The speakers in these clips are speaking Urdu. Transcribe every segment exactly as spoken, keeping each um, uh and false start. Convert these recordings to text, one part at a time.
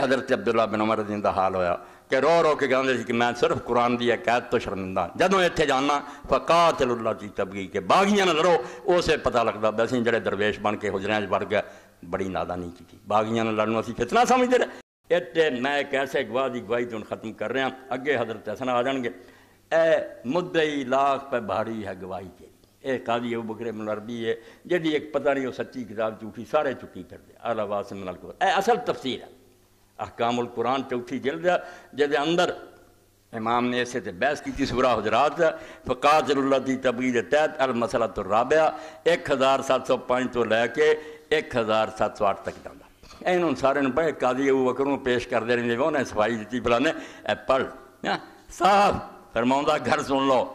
حضرت عبداللہ بن عمر رضی اللہ حال ہویا کہ رو رو کے گاندے سی کہ میں صرف قرآن دی قید تو شرمندہ جدوں اتنے جانا فقاتل اللہ کی تبغی کے باغیاں نہ لڑو اسے پتہ لگتا بس جڑے درویش بن کے حجریاں بڑھ گئے بڑی نادانی کی باغیاں نہ لڑنا اسی فتنہ سمجھتے رہے اتنے میں ایک ایسے گواہ دی گواہی تو ختم کر رہا اگے حضرت حسن آ جان گے اے مدعی لاکھ پہ بھاری ہے گواہی کے اے قاضی ابو بکر بن عربی ہے جدی ایک پتہ نہیں وہ سچی کتاب جھوٹی سارے چکی کر دے اعلیٰ واسم من القرآن اے اصل تفسیر ہے احکام القرآن چوتھی جلد ہے جدے اندر امام نے اسے تے بحث کی تھی سورہ حجرات فقاتل اللہ دی تبغی دے تحت المسئلۃ الرابعہ ایک ہزار سات سو پانچ تو لے کے ایک ہزار سات سو آٹھ تک جانا انہوں سارے نے بڑے قاضی ابو بکر نوں پیش کر دے رہے انہیں صفائی دیتی فلانے اے پڑھ صاحب فرماؤں گھر سن لو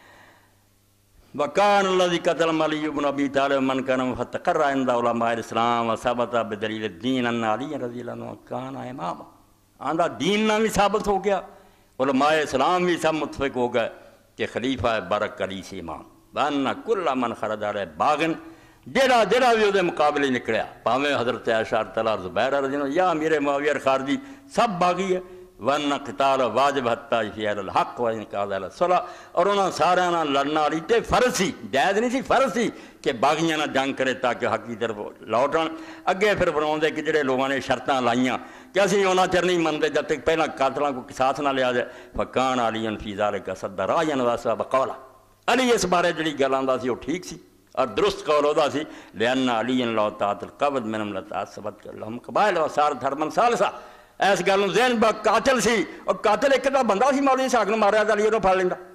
وَقَانَ الَّذِي قَتَلَ عَلِيٌّ بْنُ أَبِي طَالِبٍ مَنْ كَانَ مُفَتَّقَرَّ عِنْدَ عُلَمَاءِ الْإِسْلَامِ وَثَبَتَ بِدَلِيلِ الدِّينِ أَنَّ عَلِيًّا رَضِيَ اللَّهُ عَنْهُ كَانَ إِمَامًا آندہ دین نہ بھی ثابت ہو گیا علماء اسلام بھی سب متفق ہو گئے کہ خلیفہ برک علی سے امام وَأَنَّ كُلَّ مَنْ خَرَجَ عَلَيْهِ بَاغٍ جیڑا جیڑا بھی وہ مقابلے نکلیا پاویں حضرت عائشہ طلحہ زبیر رضی اللہ یا امیر معاویہ خارجی سب باغی ہے وَأَنَّ قِتَالَ واجب حتیٰ فِي اہل الحق وَإِنْ قَادَ اہل الصَّلَاةِ اور انہاں سارے نہ لڑنا والی تے فرض سی جائز نہیں سی فرض سی کہ باغیاں نہ جنگ کرے تاکہ حق کی طرف لوٹن اگے پھر بناؤندے کہ جڑے لوگوں نے شرطاں لائیاں کہ اسی انہاں چر نہیں منتے جب تک پہلا قاتلاں کو قصاص نہ لیا جائے فَكَانَ عَلِيٌّ فِي ذَلِكَ صَدَّ رَأْيًا وَأَصَابَ قَوْلًا علی اس بارے جڑی گل آندا سی وہ ٹھیک سی اور درست قول ہوتا سی لِأَنَّ عَلِيًّا لَوْ تَعَطَ الْقَبْض مِنْهُمْ لَتَعَصَّبَتْ لَهُمْ قَبَائِلُ وَصَارَتْ حَرْبًا ثَالِثًا ایس گل ذہن با قاتل سی اور قاتل ایک دا بندہ سی مولوی اسحاق نوں ماریا تے علی نوں پھڑ لیندا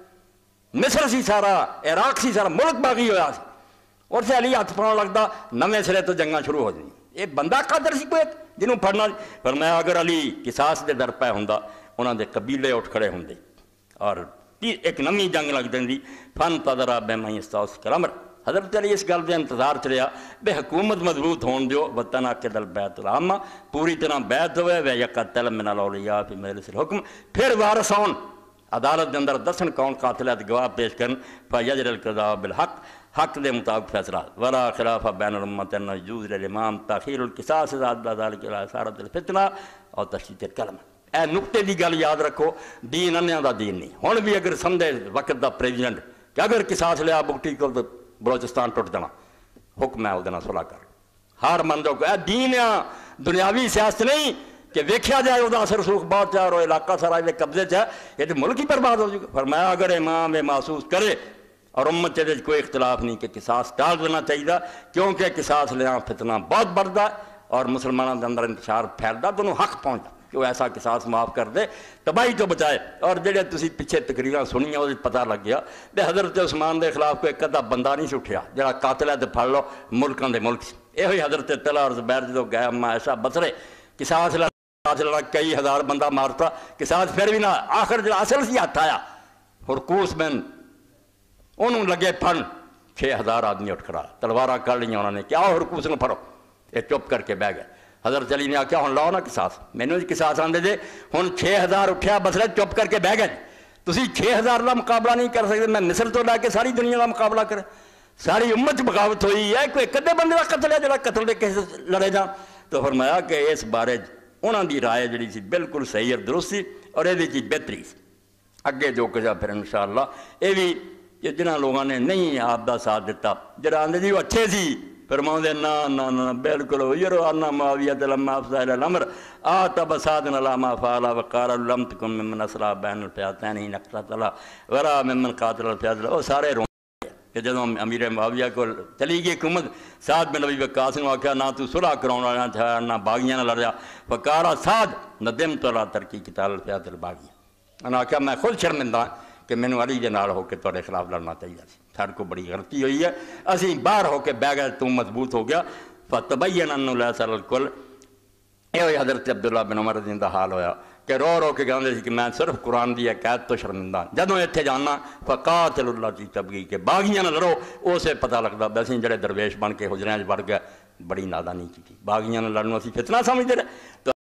مصر سی سارا عراق سی سارا ملک باغی ہویا سی اور سے علی ہاتھ پاؤں لگتا نویں سرے تو جنگاں شروع ہو جائیں یہ بندہ قاتل سی کوئی جنہوں پڑھنا فرمایا اگر علی قصاص دے در پہ ہوندا انہاں دے قبیلے اٹھ کھڑے ہوندے اور ایک نمی جنگ لگ دیندی فن تدرا بے میں استاس کرامر حضرت علی اس گل دے انتظار چلیا بے حکومت مضبوط ہون دیو وطنا کے دل بیت العامہ پوری طرح بیت ہوئے وے یقتل من الاولیاء فی مجلس الحکم پھر وارث ہون عدالت دے اندر دسن کون قاتلات گواہ پیش کرن فیجر القضاء بالحق حق دے مطابق فیصلہ ولا خلاف بین الامت ان يجوز للامام تاخیر القصاص ذات ذلك الى اثارت الفتنہ اور تشدید الکلمہ اے نقطے دی گل یاد رکھو دین انیاں دا دین نہیں ہن بھی اگر سمجھے وقت دا پریزیڈنٹ کہ اگر قصاص لیا بکٹی کو بلوچستان ٹوٹ جانا حکم ہے وہ صلح کر ہر مندوں کو اے دین ہے دنیاوی سیاست نہیں کہ ویکھیا جائے وہ اثر رسوخ بہت چاہ اور علاقہ سارا یہ قبضے چاہ یہ تو ملک ہی برباد ہو جائے فرمایا اگر امام یہ محسوس کرے اور امت چلے کوئی اختلاف نہیں کہ قصاص ٹال دینا چاہیے کیونکہ قصاص لیا فتنہ بہت بڑھتا ہے اور مسلمانوں کے اندر انتشار پھیلتا تو انہوں حق پہنچتا کہ وہ ایسا قصاص معاف کر دے تباہی تو بچائے اور جڑے تسی پیچھے تقریراں سنیاں وہ پتہ لگ گیا بے حضرت عثمان دے خلاف کوئی کدا بندہ نہیں اٹھیا جڑا قاتل ہے تے پھڑ لو ملکاں دے ملک سی یہ حضرت طلحہ اور زبیر جدوں گئے اما عائشہ بصرے قصاص لڑا کئی ہزار بندہ مارتا قصاص پھر بھی نہ آخر جڑا اصل سی ہاتھ آیا ہرکوس بن انہوں لگے پھن چھ ہزار آدمی اٹھ کھڑا تلوارا کر لیا انہوں نے کیا ہرکوس نو پھڑو یہ چپ کر کے بہ گئے حضرت علی نے آکھیا ہن لاؤ نا قصاص مینوں جی قصاص آندے دے ہن چھ ہزار اٹھیا بسرے چپ کر کے بہ گئے تسی چھ ہزار کا مقابلہ نہیں کر سکتے میں مصر تو لے کے ساری دنیا کا مقابلہ کرے ساری امت بغاوت ہوئی ہے کوئی کدے بندے کا قتل ہے جڑا قتل دے کسے لڑے جان تو فرمایا کہ اس بارے انہاں دی رائے جڑی سی بالکل صحیح اور درست سی اور یہ چیز بہتری سی اگے جو کچھ پھر انشاءاللہ یہ بھی کہ جنہاں لوگوں نے نہیں آپ دا ساتھ دیتا جڑا آندے جی وہ اچھے سی فرماؤں دے نا نا نا بالکل یرو انا معاویہ لما افضل الامر آتا بسادن علامہ فعلا وقال لم تکن ممن اسرا بین الفیاتین ہی نقصت اللہ ورا ممن قاتل الفیات وہ سارے رون کہ جدوں امیر معاویہ کو چلی گئی حکومت سعد بن نبی وقاص نے آکھیا نہ تو صلح کراؤن والا تھا نہ باغیاں نہ لڑیا فقال سعد ندمت علی ترکی قتال الفیات الباغیہ انہوں نے آکھیا میں خود شرمندہ کہ مینوں علی دے نال ہو کے تواڈے خلاف لڑنا چاہیے سی سارے کو بڑی غلطی ہوئی ہے اسی باہر ہو کے بہ گئے تو مضبوط ہو گیا فتبین انہ لا یسر الکل یہ حضرت عبداللہ بن عمر رضی اللہ حال ہویا کہ رو رو کے گاندے سی کہ میں صرف قرآن دی قید تو شرمندہ جدوں اتنے جانا فقاتل اللہ کی تبغی کے باغیاں نہ لڑو اسے پتہ لگتا بس جڑے درویش بن کے حجریاں بڑھ گئے بڑی نادانی کی باغیاں نہ لڑنا اسی فتنہ سمجھتے رہے